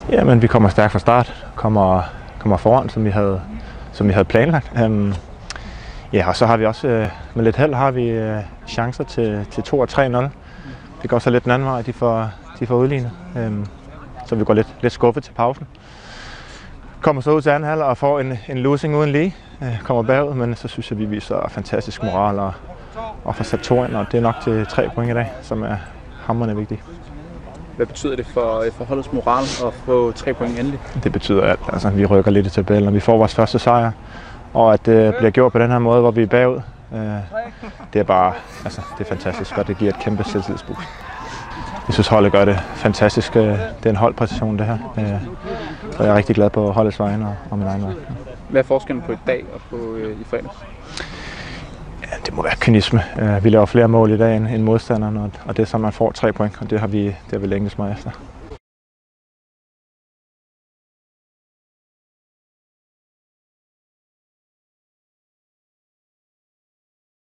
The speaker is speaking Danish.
Jamen, vi kommer stærkt fra start, kommer foran, som vi havde planlagt. Ja, og så har vi også med lidt held har vi chancer til 2 og 3-0. Det går så lidt den anden vej, de får udlignet. Så vi går lidt skuffet til pausen. Kommer så ud til anden halvleg og får en losing uden lige. Kommer bagud, men så synes jeg, vi viser fantastisk moral og får sat 2 ind, og det er nok til 3 point i dag, som er hamrende vigtigt. Hvad betyder det for holdets moral at få 3 point endelig? Det betyder alt. Altså, vi rykker lidt i tabellen, og vi får vores første sejr. Og at det bliver gjort på den her måde, hvor vi er bagud, det er bare det er fantastisk, og det giver et kæmpe selvtillidsboost. Jeg synes, holdet gør det fantastisk. Det er en holdpræstation, det her. Og jeg er rigtig glad på holdets vegne og min egen vej. Hvad er forskellen på i dag og på i fredags? Ja, det må være kynisme. Vi laver flere mål i dag end modstanderen, og det er så, man får 3 point, og det har vi længes meget efter.